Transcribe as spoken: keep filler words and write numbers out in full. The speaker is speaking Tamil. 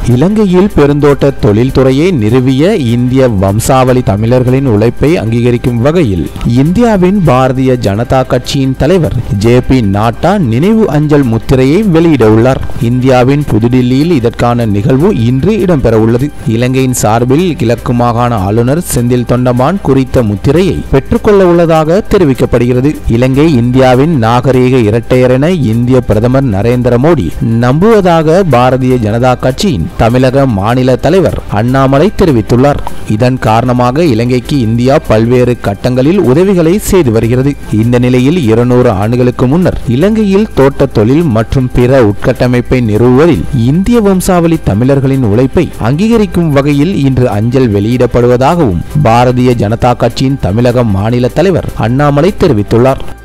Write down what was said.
இலங்கையில் பெருந்தோட்ட தொழில்துறையை நிறுவிய இந்திய வம்சாவளி தமிழர்களின் உழைப்பை அங்கீகரிக்கும் வகையில் இந்தியாவின் பாரதிய ஜனதா கட்சியின் தலைவர் ஜே பி நாட்டா நினைவு அஞ்சல் முத்திரையை வெளியிட உள்ளார். இந்தியாவின் புதுடில்லியில் இதற்கான நிகழ்வு இன்று இடம்பெற உள்ளது. இலங்கையின் சார்பில் கிழக்கு மாகாண ஆளுநர் செந்தில் தொண்டமான் குறித்த முத்திரையை பெற்றுக்கொள்ள உள்ளதாக தெரிவிக்கப்படுகிறது. இலங்கை இந்தியாவின் நாகரீக இரட்டையர் என இந்திய பிரதமர் நரேந்திர மோடி நம்புவதாக பாரதிய ஜனதா கட்சியின் தமிழக மாநில தலைவர் அண்ணாமலை தெரிவித்துள்ளார். இதன் காரணமாக இலங்கைக்கு இந்தியா பல்வேறு கட்டங்களில் உதவிகளை செய்து வருகிறது. இந்த நிலையில் இருநூறு ஆண்டுகளுக்கு முன்னர் இலங்கையில் தோட்ட தொழில் மற்றும் பிற உட்கட்டமைப்பை நிறுவுவதில் இந்திய வம்சாவளி தமிழர்களின் உழைப்பை அங்கீகரிக்கும் வகையில் இன்று அஞ்சல் வெளியிடப்படுவதாகவும் பாரதிய ஜனதா கட்சியின் தமிழக மாநில தலைவர் அண்ணாமலை தெரிவித்துள்ளார்.